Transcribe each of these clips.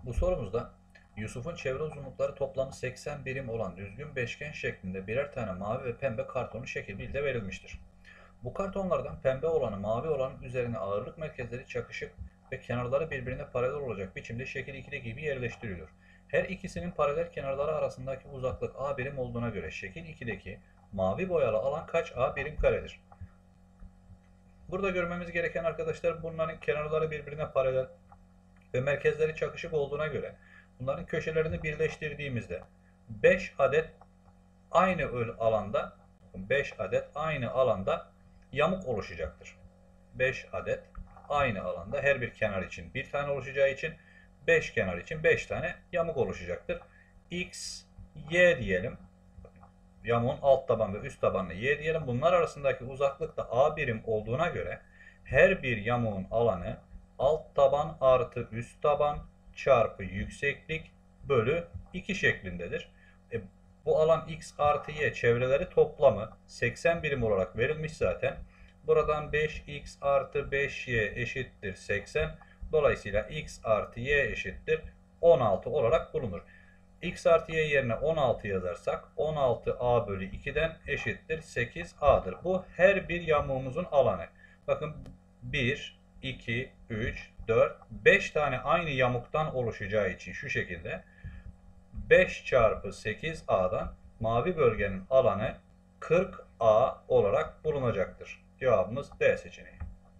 Bu sorumuzda Yusuf'un çevre uzunlukları toplamı 80 birim olan düzgün beşgen şeklinde birer tane mavi ve pembe kartonu şekil 1'de verilmiştir. Bu kartonlardan pembe olanı mavi olanın üzerine ağırlık merkezleri çakışık ve kenarları birbirine paralel olacak biçimde şekil 2'deki gibi yerleştiriliyor. Her ikisinin paralel kenarları arasındaki uzaklık a birim olduğuna göre şekil 2'deki mavi boyalı alan kaç a birim karedir? Burada görmemiz gereken arkadaşlar bunların kenarları birbirine paralel ve merkezleri çakışık olduğuna göre bunların köşelerini birleştirdiğimizde 5 adet aynı alanda 5 adet aynı alanda yamuk oluşacaktır. 5 adet aynı alanda her bir kenar için bir tane oluşacağı için 5 kenar için 5 tane yamuk oluşacaktır. X, Y diyelim. Yamuğun alt taban ve üst tabanını Y diyelim. Bunlar arasındaki uzaklık da A birim olduğuna göre her bir yamuğun alanı alt taban artı üst taban çarpı yükseklik bölü 2 şeklindedir. Bu alan x artı y çevreleri toplamı 80 birim olarak verilmiş zaten. Buradan 5x artı 5y eşittir 80. Dolayısıyla x artı y eşittir 16 olarak bulunur. X artı y yerine 16 yazarsak 16a bölü 2'den eşittir 8a'dır. Bu her bir yamuğumuzun alanı. Bakın 1, 2, 3, 4, 5 tane aynı yamuktan oluşacağı için şu şekilde 5 çarpı 8a'dan mavi bölgenin alanı 40a olarak bulunacaktır. Cevabımız D seçeneği.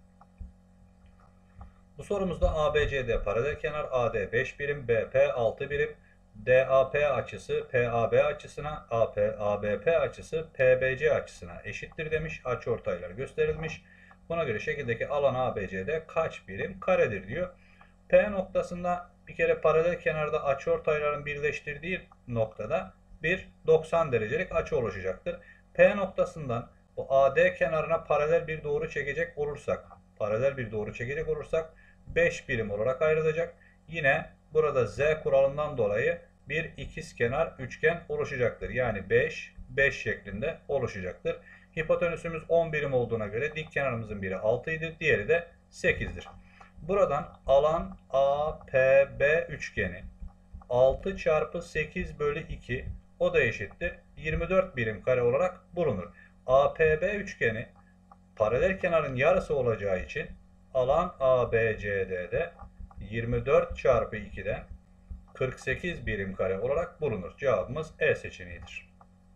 Bu sorumuzda ABCD paralel kenar, AD 5 birim, BP 6 birim, DAP açısı PAB açısına, ABP açısı PBC açısına eşittir demiş. Açıortaylar gösterilmiş. Buna göre şekildeki alan ABCD kaç birim karedir diyor. P noktasında bir kere paralel kenarda açıortayların birleştirdiği noktada bir 90 derecelik açı oluşacaktır. P noktasından bu AD kenarına paralel bir doğru çekecek olursak 5 birim olarak ayrılacak. Yine burada Z kuralından dolayı bir ikizkenar üçgen oluşacaktır. Yani 5, 5 şeklinde oluşacaktır. Hipotenüsümüz 10 birim olduğuna göre dik kenarımızın biri 6 idi, diğeri de 8'dir. Buradan alan APB üçgeni 6 çarpı 8 bölü 2 o da eşittir 24 birim kare olarak bulunur. APB üçgeni paralel kenarın yarısı olacağı için alan ABCD'de 24 çarpı 2'den 48 birim kare olarak bulunur. Cevabımız E seçeneğidir.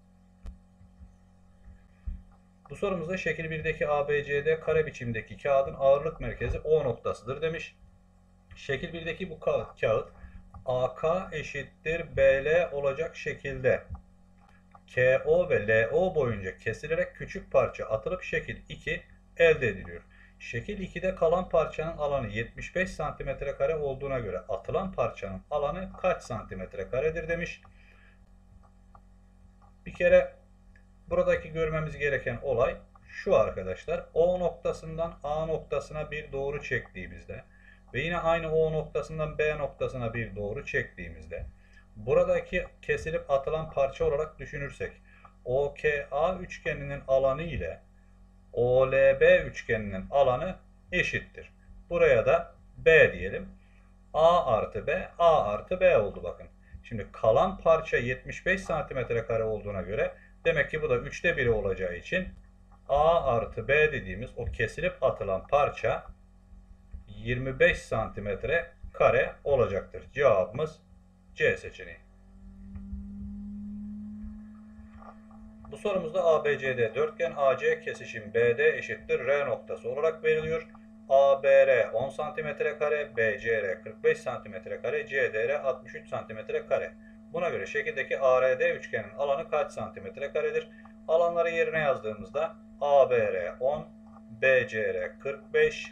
Bu sorumuzda şekil 1'deki ABCD kare biçimdeki kağıdın ağırlık merkezi O noktasıdır demiş. Şekil 1'deki bu kağıt AK eşittir BL olacak şekilde KO ve LO boyunca kesilerek küçük parça atılıp şekil 2 elde ediliyor. Şekil 2'de kalan parçanın alanı 75 cm² olduğuna göre atılan parçanın alanı kaç santimetre karedir demiş. Bir kere buradaki görmemiz gereken olay şu arkadaşlar. O noktasından A noktasına bir doğru çektiğimizde ve yine aynı O noktasından B noktasına bir doğru çektiğimizde buradaki kesilip atılan parça olarak düşünürsek OKA üçgeninin alanı ile OLB üçgeninin alanı eşittir. Buraya da B diyelim. A artı B, A artı B oldu bakın. Şimdi kalan parça 75 cm² olduğuna göre demek ki bu da 3'te 1'i olacağı için A artı B dediğimiz o kesilip atılan parça 25 cm² olacaktır. Cevabımız C seçeneği. Bu sorumuzda ABCD dörtgen AC kesişim BD eşittir R noktası olarak veriliyor. ABR 10 cm², BCR 45 cm², CDR 63 cm². Buna göre şekildeki ARD üçgenin alanı kaç santimetre Alanları yerine yazdığımızda ABR 10, BCR 45,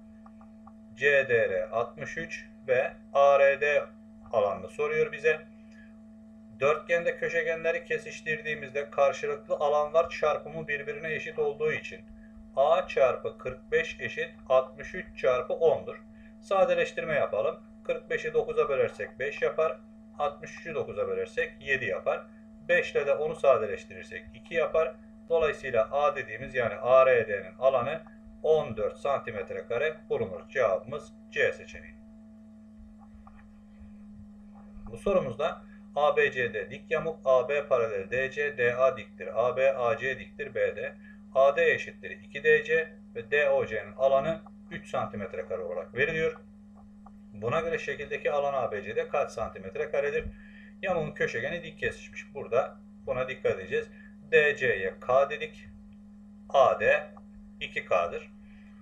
CDR 63 ve ARD alanını soruyor bize. Dörtgende köşegenleri kesiştirdiğimizde karşılıklı alanlar çarpımı birbirine eşit olduğu için A çarpı 45 eşit 63 çarpı 10'dur. Sadeleştirme yapalım. 45'i 9'a bölersek 5 yapar. 63'ü 9'a bölersek 7 yapar. 5 ile de 10'u sadeleştirirsek 2 yapar. Dolayısıyla A dediğimiz yani ARD'nin alanı 14 cm² bulunur. Cevabımız C seçeneği. Bu sorumuzda ABCD dik yamuk, AB paralel DC, DA diktir, AB AC diktir, BD. AD eşittir 2DC ve DOC'nin alanı 3 santimetre kare olarak veriliyor. Buna göre şekildeki alan ABC'de kaç santimetre karedir? Yamuğun köşegeni dik kesişmiş. Burada buna dikkat edeceğiz. DC'ye K dedik. AD 2K'dır.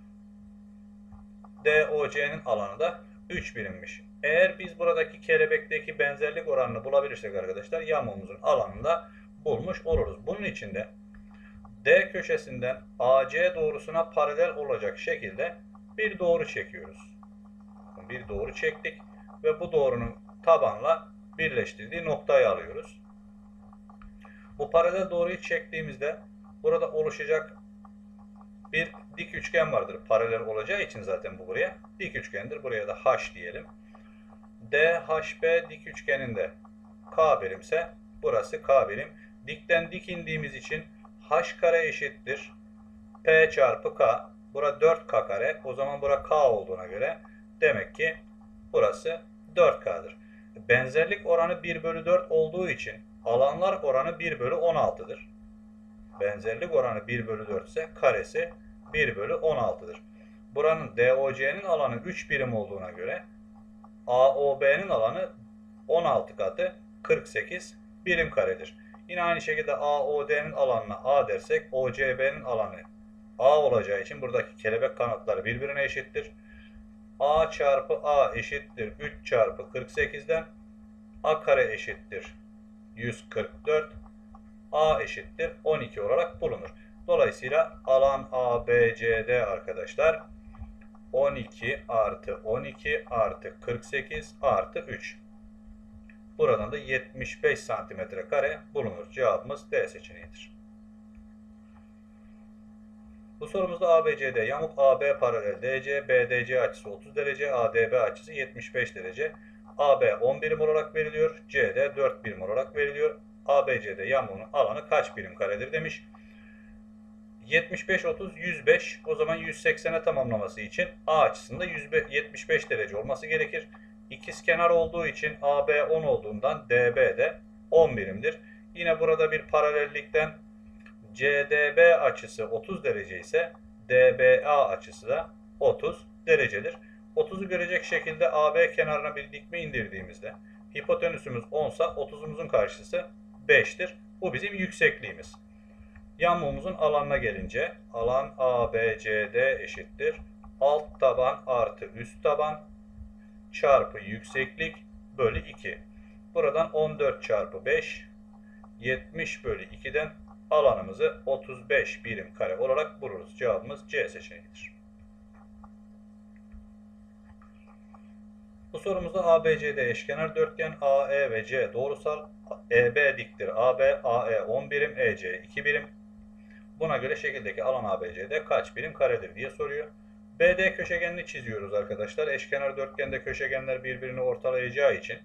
DOC'nin alanı da 3 birimmiş. Eğer biz buradaki kelebekteki benzerlik oranını bulabilirsek arkadaşlar yamuğumuzun alanını da bulmuş oluruz. Bunun için de D köşesinden AC doğrusuna paralel olacak şekilde bir doğru çekiyoruz. Bir doğru çektik ve bu doğrunun tabanla birleştirdiği noktayı alıyoruz. Bu paralel doğruyu çektiğimizde burada oluşacak bir dik üçgen vardır. Paralel olacağı için zaten bu buraya dik üçgendir. Buraya da H diyelim. DHB dik üçgeninde K birimse burası K birim. Dikten dik indiğimiz için H kare eşittir P çarpı K. Bura 4K kare. O zaman bura K olduğuna göre demek ki burası 4K'dır. Benzerlik oranı 1 bölü 4 olduğu için alanlar oranı 1 bölü 16'dır. Benzerlik oranı 1 bölü 4 ise karesi 1 bölü 16'dır. Buranın DOC'nin alanı 3 birim olduğuna göre AOB'nin alanı 16 katı 48 birim karedir. Yine aynı şekilde AOD'nin alanına A dersek OCB'nin alanı A olacağı için buradaki kelebek kanatları birbirine eşittir. A çarpı A eşittir 3 çarpı 48'den A kare eşittir 144. A eşittir 12 olarak bulunur. Dolayısıyla alan ABCD arkadaşlar 12 artı 12 artı 48 artı 3. Buradan da 75 santimetre kare bulunur. Cevabımız D seçeneğidir. Bu sorumuzda ABCD yamuk, AB paralel DC, BDC açısı 30 derece, ADB açısı 75 derece. AB 10 birim olarak veriliyor. CD 4 birim olarak veriliyor. ABCD yamuğunun alanı kaç birim karedir demiş. 75, 30, 105. O zaman 180'e tamamlaması için A açısında 75 derece olması gerekir. İkizkenar olduğu için AB 10 olduğundan DB de 10 birimdir. Yine burada bir paralellikten CDB açısı 30 derece ise DBA açısı da 30 derecedir. 30'u görecek şekilde AB kenarına bir dikme indirdiğimizde hipotenüsümüz 10 ise 30'umuzun karşısı 5'tir. Bu bizim yüksekliğimiz. Yamuğumuzun alanına gelince alan ABCD eşittir. Alt taban artı üst taban çarpı yükseklik bölü 2. Buradan 14 çarpı 5 70 bölü 2'den alanımızı 35 birim kare olarak buluruz. Cevabımız C seçeneğidir. Bu sorumuzda ABCD eşkenar dörtgen, AE ve C doğrusal, EB diktir. AB, AE 10 birim, EC 2 birim. Buna göre şekildeki alan ABCD kaç birim karedir diye soruyor. BD köşegenini çiziyoruz arkadaşlar. Eşkenar dörtgende köşegenler birbirini ortalayacağı için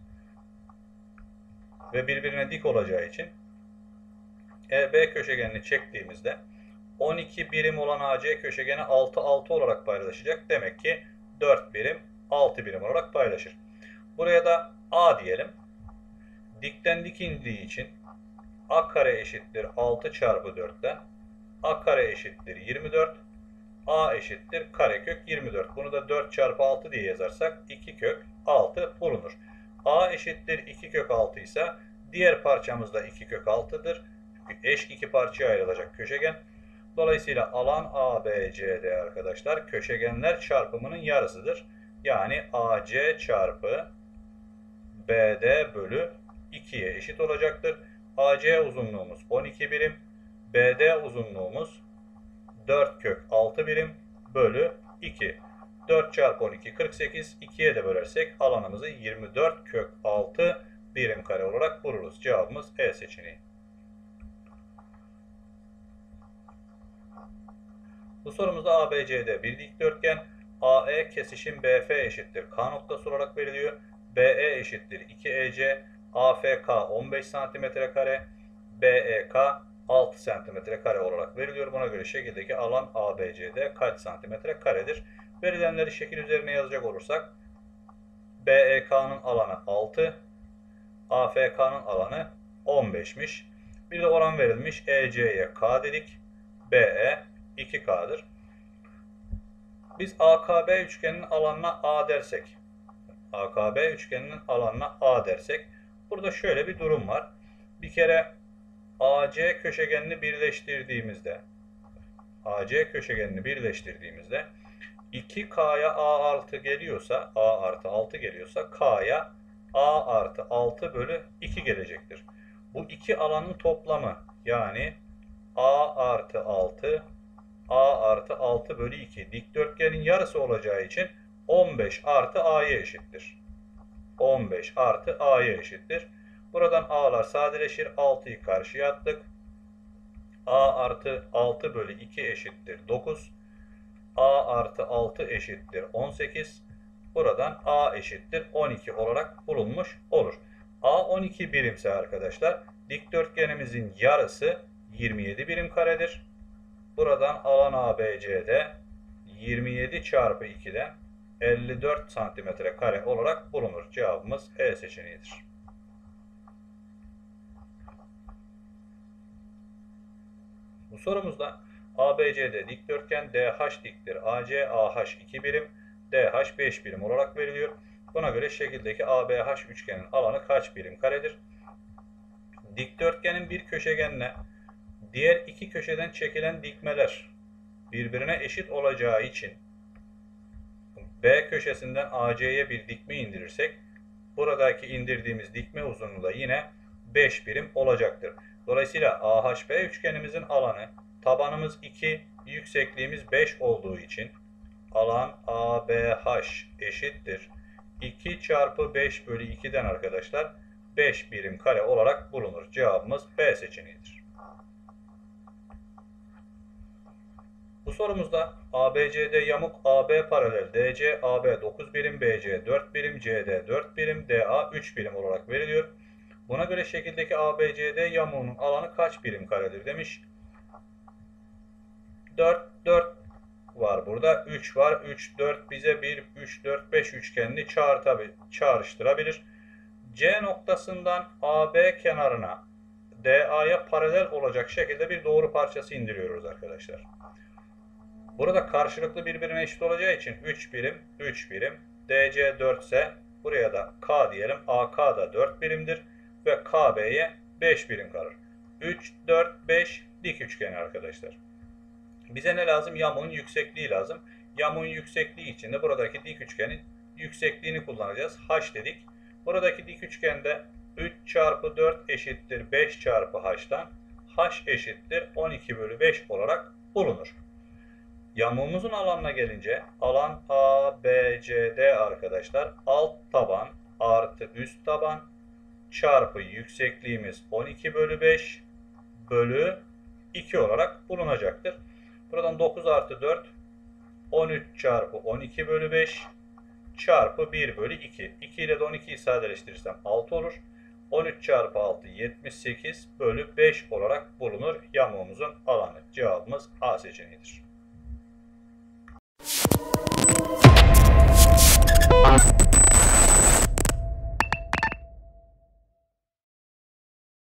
ve birbirine dik olacağı için EB köşegenini çektiğimizde 12 birim olan AC köşegeni 6, 6 olarak paylaşacak. Demek ki 4 birim, 6 birim olarak paylaşır. Buraya da A diyelim. Dikten dik indiği için A kare eşittir 6 çarpı 4'ten. A kare eşittir 24. A eşittir karekök 24. Bunu da 4 çarpı 6 diye yazarsak 2 kök 6 bulunur. A eşittir 2 kök 6 ise diğer parçamız da 2 kök 6'dır. Eş iki parçaya ayrılacak köşegen. Dolayısıyla alan ABCD arkadaşlar köşegenler çarpımının yarısıdır. Yani AC çarpı BD bölü 2'ye eşit olacaktır. AC uzunluğumuz 12 birim. BD uzunluğumuz 4 kök 6 birim bölü 2. 4 çarpı 12 48. 2'ye de bölersek alanımızı 24 kök 6 birim kare olarak buluruz. Cevabımız E seçeneği. Bu sorumuzda ABCD bir dikdörtgen. AE kesişim BF eşittir K noktası olarak veriliyor. BE eşittir 2EC. AFK 15 cm kare. BEK 6 cm kare olarak veriliyor. Buna göre şekildeki alan ABCD kaç santimetre karedir? Verilenleri şekil üzerine yazacak olursak BEK'nın alanı 6, AFK'nın alanı 15'miş. Bir de oran verilmiş. EC'ye K dedik. BE 2K'dır. Biz AKB üçgeninin alanına A dersek, AKB üçgeninin alanına A dersek, burada şöyle bir durum var. Bir kere AC köşegenini birleştirdiğimizde 2K'ya A artı geliyorsa, A artı 6 geliyorsa K'ya A artı 6 bölü 2 gelecektir. Bu iki alanın toplamı, yani A artı 6, A artı 6 bölü 2 dikdörtgenin yarısı olacağı için 15 artı A'ya eşittir. 15 artı A'ya eşittir. Buradan A'lar sadeleşir. 6'yı karşıya attık. A artı 6 bölü 2 eşittir 9. A artı 6 eşittir 18. Buradan A eşittir 12 olarak bulunmuş olur. A 12 birimse arkadaşlar, dikdörtgenimizin yarısı 27 birim karedir. Buradan alan ABC'de 27 çarpı 2'den 54 santimetre kare olarak bulunur. Cevabımız E seçeneğidir. Bu sorumuzda ABC'de dikdörtgen DH diktir. AC AH 2 birim, DH 5 birim olarak veriliyor. Buna göre şekildeki ABH üçgenin alanı kaç birim karedir? Dikdörtgenin bir köşegenine diğer iki köşeden çekilen dikmeler birbirine eşit olacağı için B köşesinden AC'ye bir dikme indirirsek, buradaki indirdiğimiz dikme uzunluğu da yine 5 birim olacaktır. Dolayısıyla AHB üçgenimizin alanı, tabanımız 2, yüksekliğimiz 5 olduğu için alan ABH eşittir 2 çarpı 5 bölü 2'den arkadaşlar 5 birim kare olarak bulunur. Cevabımız B seçeneğidir. Bu sorumuzda ABC'de yamuk AB paralel DC AB 9 birim, BC 4 birim, CD 4 birim, DA 3 birim olarak veriliyor. Buna göre şekildeki ABCD yamuğunun alanı kaç birim karedir demiş. 4 var burada. 3 var. 3, 4 bize 1, 3, 4, 5 üçgenini çağrıştırabilir. C noktasından AB kenarına DA'ya paralel olacak şekilde bir doğru parçası indiriyoruz arkadaşlar. Burada karşılıklı birbirine eşit olacağı için 3 birim, 3 birim. DC 4 ise buraya da K diyelim. AK da 4 birimdir. Ve KB'ye 5 birim kalır. 3, 4, 5 dik üçgeni arkadaşlar. Bize ne lazım? Yamuğun yüksekliği lazım. Yamuğun yüksekliği için de buradaki dik üçgenin yüksekliğini kullanacağız. H dedik. Buradaki dik üçgende 3 çarpı 4 eşittir 5 çarpı H'tan H eşittir 12 bölü 5 olarak bulunur. Yamuğumuzun alanına gelince alan ABCD arkadaşlar alt taban artı üst taban çarpı yüksekliğimiz 12 bölü 5 bölü 2 olarak bulunacaktır. Buradan 9 artı 4 13 çarpı 12 bölü 5 çarpı 1 bölü 2. 2 ile de 12'yi sadeleştirirsem 6 olur. 13 çarpı 6 78 bölü 5 olarak bulunur yamuğumuzun alanı. Cevabımız A seçeneğidir.